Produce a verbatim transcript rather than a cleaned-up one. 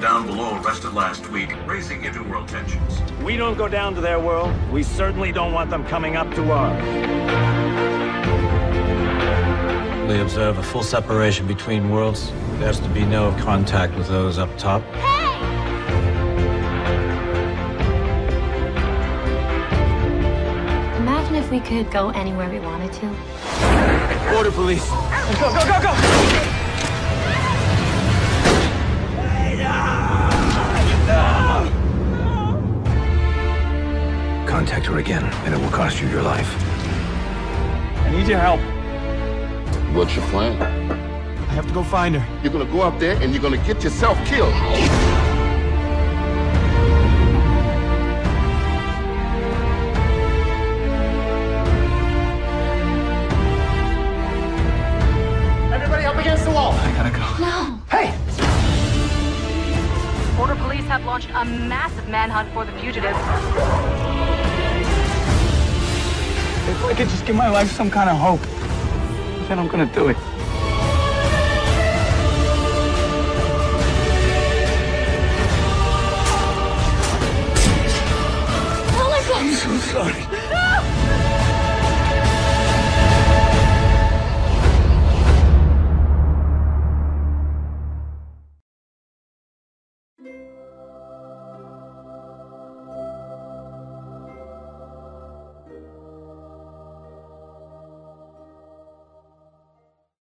down below arrested last week, raising interworld tensions. We don't go down to their world. We certainly don't want them coming up to ours. We observe a full separation between worlds. There's to be no contact with those up top. Imagine if we could go anywhere we wanted to. Border police. Go, go, go, go! Contact her again, and it will cost you your life. I need your help. What's your plan? I have to go find her. You're gonna go up there and you're gonna get yourself killed. Everybody up against the wall. I gotta go. No. Hey! Border police have launched a massive manhunt for the fugitives. If I could just give my life some kind of hope, then I'm gonna do it. Oh my God. I'm so sorry.